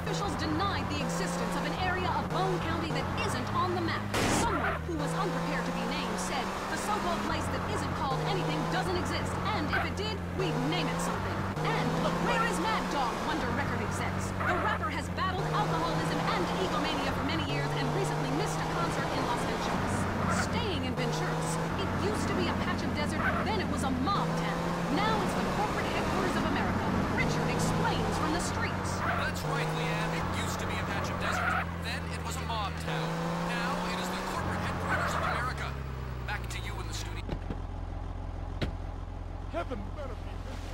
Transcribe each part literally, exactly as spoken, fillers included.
officials denied the existence of an area of Bone County that isn't on the map. Someone who was unprepared to be named said the so-called place that isn't called anything doesn't exist, and if it did, we'd name it something. And look, where is Mad Dog, wonder record execs? The rapper has battled alcoholism and egomania for many years and recently missed a concert in Los Angeles. Staying in Venturas, it used to be a patch of desert, then it was a mob town. Now it's the corporate headquarters of America. Richard explains from the streets. That's right, Leanne. It used to be a patch of desert. Then it was a mob town. Now it is the corporate headquarters of America. Back to you in the studio. Heaven better be.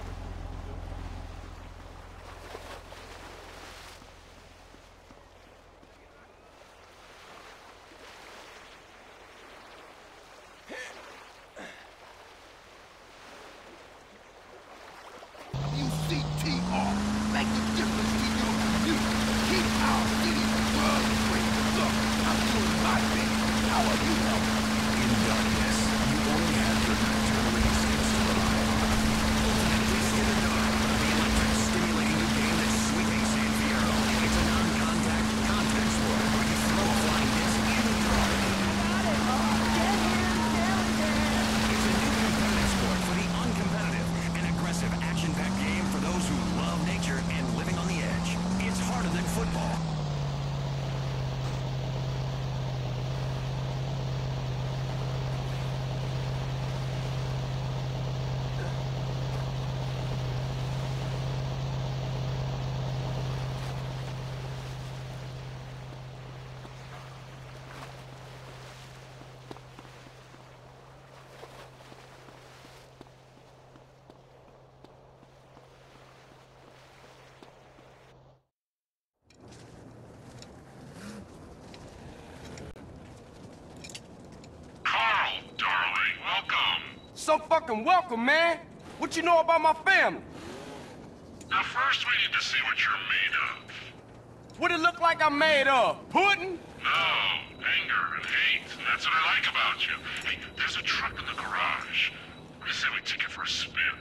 U C T R. Make the difference to your community. Keep our city drug-free. Look, I'm doing my thing. How are you helping? In darkness, you only have your nocturnal instincts to rely on. Ultimate Twist in the Dark, the electric stimulating new game that's sweeping San Fierro. It's a non-contact contact sport where you throw a flying disc in the dark. Got it, Bob. Get him, Kelly Dan. It's a new competitive sport for the uncompetitive. An aggressive, action-packed game for those who love nature and living on the edge. It's harder than football. So fucking welcome, man. What you know about my family? Now first we need to see what you're made of. What it look like I'm made of? Pudding? No, anger and hate. And that's what I like about you. Hey, there's a truck in the garage. I say we take it for a spin.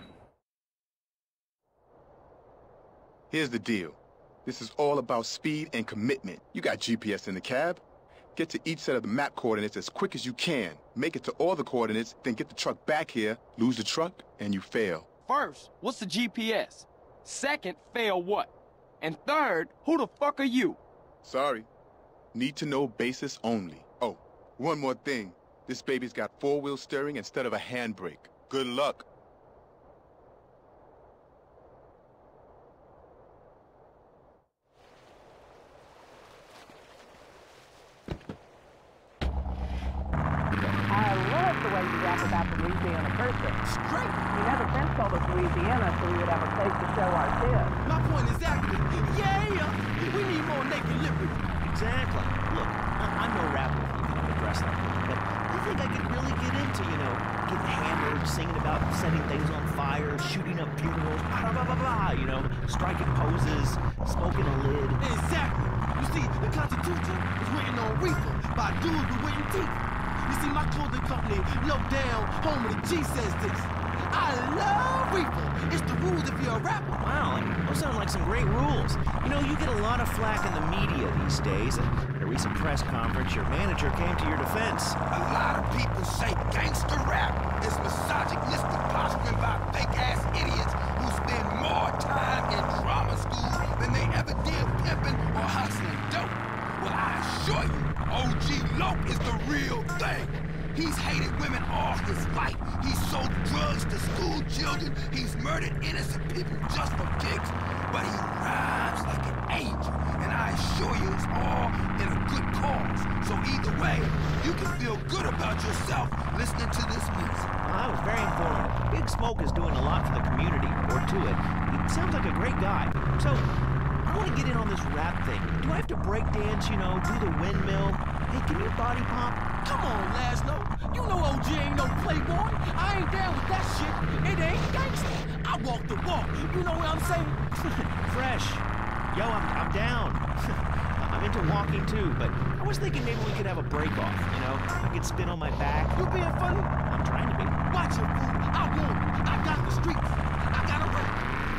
Here's the deal. This is all about speed and commitment. You got G P S in the cab. Get to each set of the map coordinates as quick as you can. Make it to all the coordinates, then get the truck back here, lose the truck, and you fail. First, what's the G P S? Second, fail what? And third, who the fuck are you? Sorry. Need to know basis only. Oh, one more thing. This baby's got four-wheel steering instead of a handbrake. Good luck. I love the way you rap about the Louisiana person. Straight. You never since told us Louisiana so we would have a place to show our shit. My point is exactly. Yeah, we need more naked liberty. Exactly. Look, I- I'm no rapper if you think I'm dressed like one, but you think I could really get into, you know, getting hammered, singing about setting things on fire, shooting up funerals, blah, blah, blah, blah, you know, striking poses, smoking a lid. Exactly. You see, the Constitution is written on reefer by dudes with written teeth. You see, my clothing company, Low Down, home of the G, says this. I love reefer. It's the rules if you're a rapper. Wow, those sound like some great rules. You know, you get a lot of flack in the media these days. At a recent press conference, your manager came to your defense. A lot of people say gangster rap is misogynistic posturing by fake-ass idiots who spend more time in drama school than they ever did pimping or hustling dope. Well, I assure you, O G Loc is the real thing. He's hated women all his life. He's sold drugs to school children. He's murdered innocent people just for kicks. But he rhymes like an angel. And I assure you it's all in a good cause. So either way, you can feel good about yourself listening to this music. Well, that was very informative. Big Smoke is doing a lot for the community, or to it. He sounds like a great guy. So, I want to get in on this rap thing. Do I have to break dance, you know, do the windmill? Hey, can you body pop? Come on, Laszlo. You know O G ain't no playboy. I ain't down with that shit. It ain't gangster. I walk the walk. You know what I'm saying? Fresh. Yo, I'm, I'm down. I'm into walking too, but I was thinking maybe we could have a break-off, you know? I could spin on my back. You being funny? I'm trying to be. Watch it, fool. I won. I got the streets. I got a rap.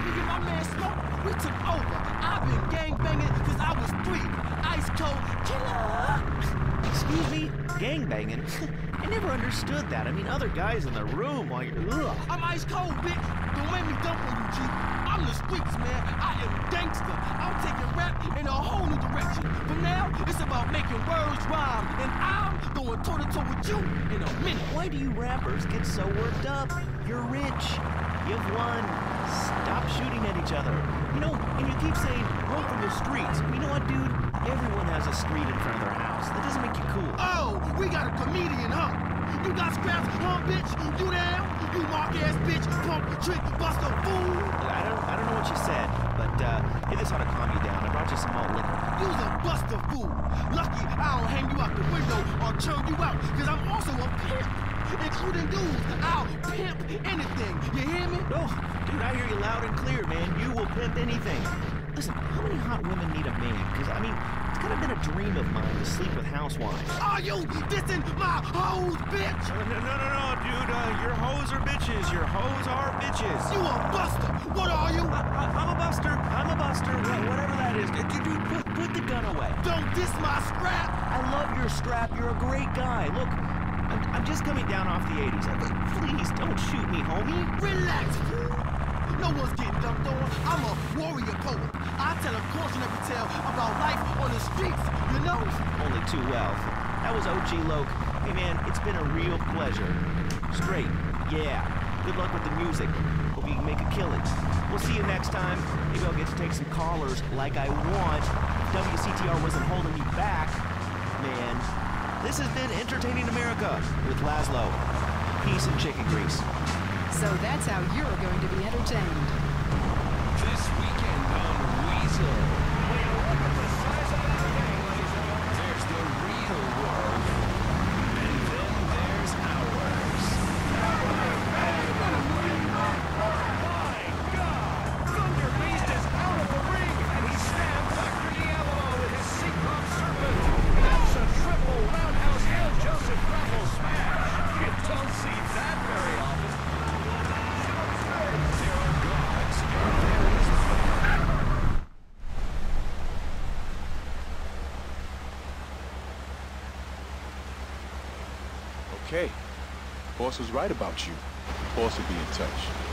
Me and my man Smoke, we took over. I've been gangbanging since I was three. Ice cold killer. Excuse me? Gangbanging? I never understood that. I mean, other guys in the room while you're... Ugh. I'm ice cold, bitch. Don't make me dump on you, G. I'm the streets, man. I am gangster. I'm taking rap in a whole new direction. From now, it's about making words rhyme. And I'm going toe-to-toe with you in a minute. Why do you rappers get so worked up? You're rich. You've won. Stop shooting at each other. You know, and you keep saying, run from the streets. You know what, dude? Everyone has a street in front of their house. That doesn't make you cool. Oh, we got a comedian, huh? You got scraps, huh, bitch? You down? You mark-ass bitch, pump, trick, buster, fool. I don't, I don't know what you said, but uh, hey, this ought to calm you down. I brought you some malt liquor. You's a buster fool. Lucky I don't hang you out the window or turn you out, cause I'm also a pimp. Including dudes, I'll pimp anything. You hear me? No, dude, I hear you loud and clear, man. You will pimp anything. Listen, how many hot women need a man? Because, I mean, it's kind of been a dream of mine to sleep with housewives. Are you dissing my hoes, bitch? No, no, no, no, no, dude. Uh, your hoes are bitches. Your hoes are bitches. You a buster. What are you? I, I, I'm a buster. I'm a buster. Wha- Whatever that is. Dude, dude, put, put the gun away. Don't diss my scrap. I love your strap. You're a great guy. Look, I'm, I'm just coming down off the eighties. Uh, Please don't shoot me, homie. Relax, fool. No one's getting dumped on. I'm a warrior poet. I tell a cautionary tale about life on the streets, you know? Only too well. That was O G Loke. Hey, man, it's been a real pleasure. Straight, yeah. Good luck with the music. Hope you can make a killing. We'll see you next time. Maybe I'll get to take some callers like I want. If W C T R wasn't holding me back, man. This has been Entertaining America with Laszlo. Peace and chicken grease. So that's how you're going to be entertained. This weekend on Weasel. Will you look at the size of that thing, ladies and gentlemen? There's the real world. And then there's ours. My God! Thunder Beast is out of the ring, and he stabbed Doctor Diablo with his Seacroft Serpent. That's a triple roundhouse El Joseph Raffle smash. You don't see that very often. Okay. Boss was right about you. Boss will be in touch.